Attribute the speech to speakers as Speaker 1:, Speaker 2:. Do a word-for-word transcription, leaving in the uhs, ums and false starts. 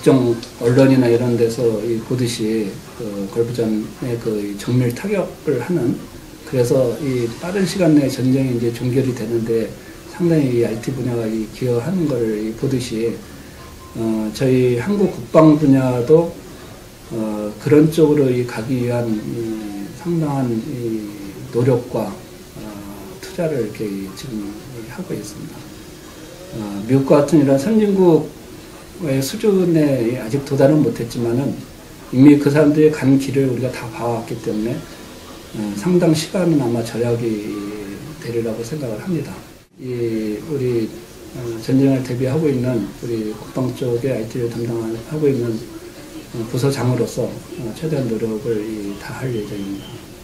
Speaker 1: 각종 언론이나 이런 데서 이 보듯이 그 걸부전에 그 정밀 타격을 하는, 그래서 이 빠른 시간 내에 전쟁이 이제 종결이 되는데 상당히 이 아이티 분야가 이 기여하는 걸 보듯이 어 저희 한국 국방 분야도 어 그런 쪽으로 이 가기 위한 이 상당한 이 노력과 어 투자를 이렇게 지금 하고 있습니다. 어 미국과 같은 이런 선진국의 수준에 아직 도달은 못했지만은 이미 그 사람들이 간 길을 우리가 다 봐왔기 때문에 어 상당 시간은 아마 절약이 되리라고 생각을 합니다. 이 우리 어 전쟁을 대비하고 있는 우리 국방 쪽의 아이티를 담당하고 있는 부서장으로서 어 최대한 노력을 다할 예정입니다.